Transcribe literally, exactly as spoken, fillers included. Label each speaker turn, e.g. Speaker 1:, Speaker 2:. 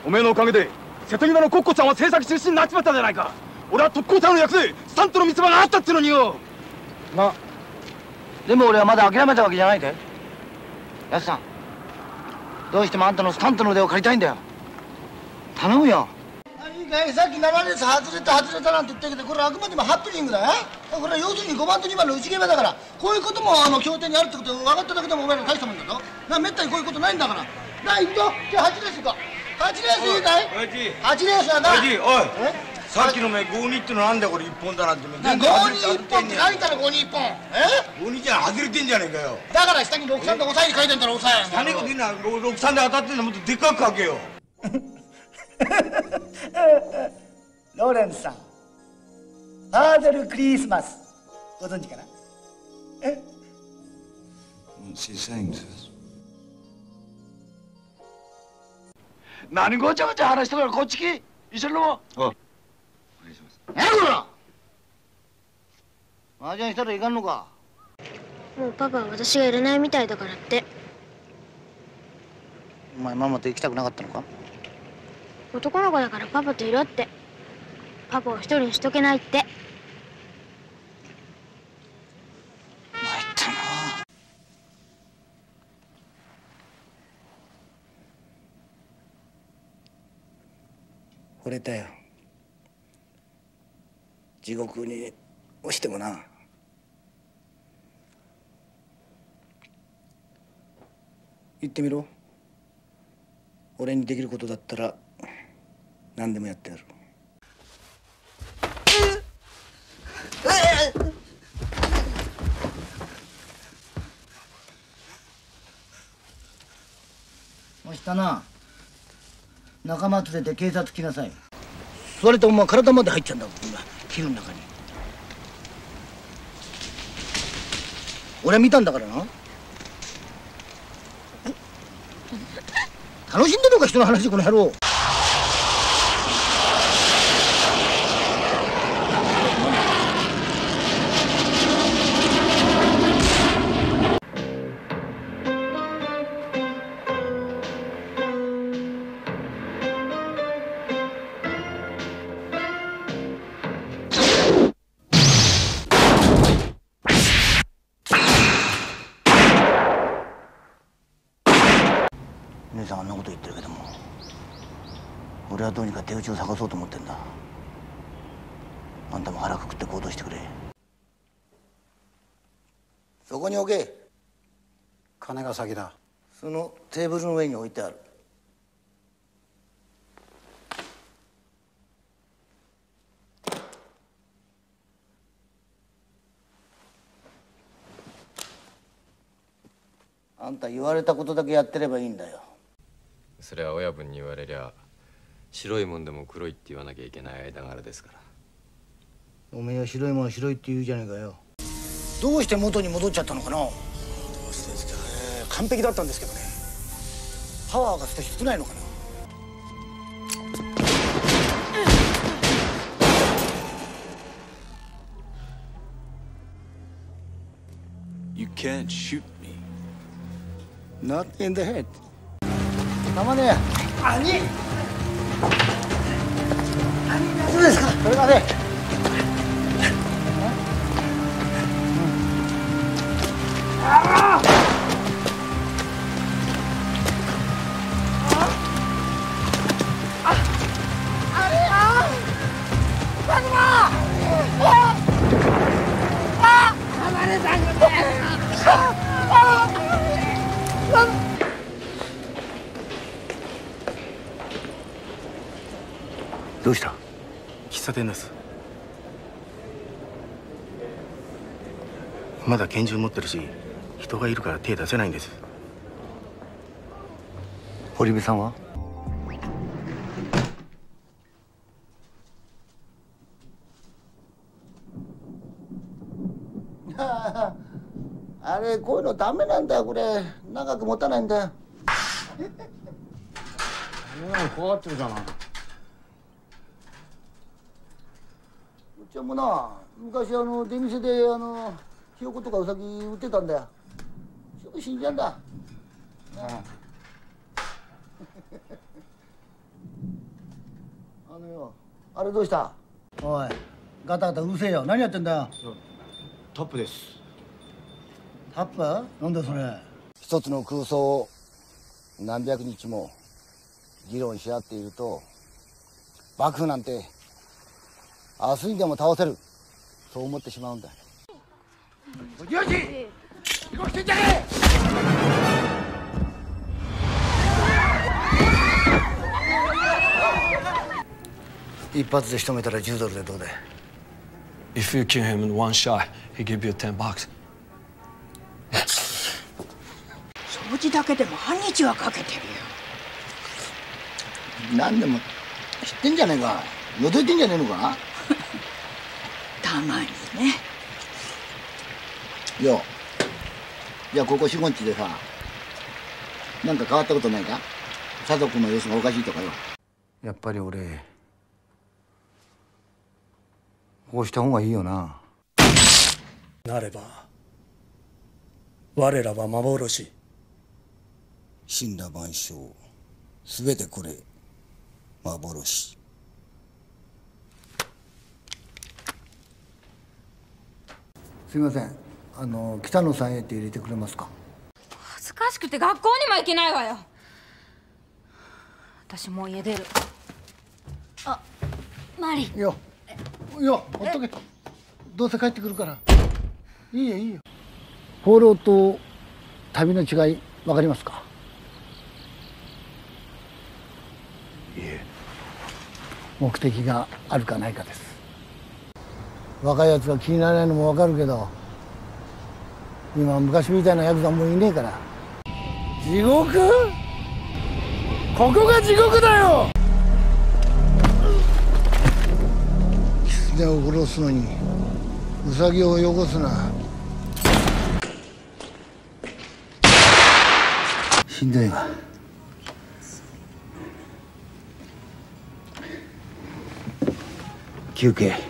Speaker 1: おめえのおかげで瀬戸際のコッコちゃんは制作中止になっちまったじゃないか。俺は特攻隊の役でスタントの見せ場があったってのによ。
Speaker 2: まあでも俺はまだ諦めたわけじゃないで。やつさん、どうしてもあんたのスタントの腕を借りたいんだよ。頼むよ。
Speaker 3: いいかい、さっきななレース外れた外れたなんて言ったけど、これはあくまでもハプニングだよ。これは要するにごばんとにばんの内ゲーだから、こういうこともあの協定にあるってこと分かっただけでもお前ら大したもんだぞ。な、めったにこういうことないんだから。なあ、行くぞ。じゃあはちレース行こう。はちレースいいかい。
Speaker 4: 親父、
Speaker 3: はちレースはな。
Speaker 4: 親父、おい、さっきのめごにってのなんだよ、これいっぽんだなんて。
Speaker 3: ごにいっぽんって何からごにいっぽん。え
Speaker 4: ごにじゃ外れてんじゃねえかよ。
Speaker 3: だから下にろくさんで抑えに書いてんだろ、抑え。
Speaker 4: 下にこと言うな、ろくさんで当たってんのもっとでっかく書けよ。
Speaker 3: ローレンスさん、ファーゼルクリスマスご存知かな。え
Speaker 5: What's he saying to us?
Speaker 2: 何ごちゃごちゃ話してからこっち来。一緒に飲もう。
Speaker 5: お願いします。
Speaker 2: 何やこら。麻雀したらいかんのか。
Speaker 6: もうパパは私がいらないみたいだからって。
Speaker 2: お前ママと行きたくなかったのか。
Speaker 6: 男の子だからパパといろって。パパを一人にしとけないって。
Speaker 2: 参ったな。惚れたよ。地獄に落ちてもな。言ってみろ。俺にできることだったら何でもやってやる。
Speaker 3: もうしたな。仲間連れて警察来なさい。
Speaker 2: それとお前体まで入っちゃうんだもん今昼の中に。俺は見たんだからな。楽しんでるのか人の話でこの野郎。姉さんあんなこと言ってるけども、俺はどうにか手打ちを探そうと思ってんだ。あんたも腹くくって行動してくれ。そこに置け。
Speaker 7: 金が先だ。
Speaker 2: そのテーブルの上に置いてある。あんた言われたことだけやってればいいんだよ。
Speaker 8: それは親分に言われりゃ白いもんでも黒いって言わなきゃいけない間柄ですから。
Speaker 2: おめえは白いもの白いって言うじゃねえかよ。どうして元に戻っちゃったのかな。
Speaker 7: どうしてですかね。完璧だったんですけどね。
Speaker 2: パワーが少し少ないのかな。
Speaker 5: You can't shoot me.
Speaker 2: Not in the head. たまねえ。兄。兄大丈夫ですか。それがね。ああ。
Speaker 7: どうした？喫茶店です。まだ拳銃持ってるし、人がいるから手出せないんです。
Speaker 2: 堀部さんは？あれこういうのダメなんだよ。これ長く持たないんだよ。
Speaker 7: 怖がってるじゃない。
Speaker 2: うちはもうな、昔あの出店であのひよことかうさぎ売ってたんだよ。すぐ死んじゃうんだ。
Speaker 3: あのよ、あれどうした？おい、ガタガタうるせえよ。何やってんだよ。
Speaker 7: タップです。
Speaker 3: タップ？なんだそれ。
Speaker 2: 一つの空想を何百日も議論し合っていると、幕府なんて明日にでも倒せる、そう思ってしまうんだ。
Speaker 3: よし、動きてんじゃねえ。一発で仕留めたらじゅうドルでどうだい？
Speaker 9: If you kill him in one shot, he give you ten bucks.
Speaker 10: 掃除だけでも半日はかけてるよ。
Speaker 3: 何でも知ってんじゃねえか。覗いてんじゃねえのか。
Speaker 10: たまにね。
Speaker 3: よ、じゃあここ四五日でさ、なんか変わったことないか？家族の様子がおかしいとかよ。やっぱり俺こうした方がいいよな。
Speaker 9: なれば我らは幻。
Speaker 3: 死んだ万象すべてこれ幻。すみません、あの北野さんへって入れてくれますか？
Speaker 11: 恥ずかしくて学校にも行けないわよ。私もう家出る。あ、マリ。
Speaker 3: いやいや、ほっとけ。どうせ帰ってくるから。いいよいいよ。放浪と旅の違い分かりますか？
Speaker 7: いえ。
Speaker 3: 目的があるかないかです。若いやつが気にならないのも分かるけど、今は昔みたいなヤクザもういねえから。地獄？ここが地獄だよ。狐を殺すのにウサギを汚すな。しんどいわ。休憩。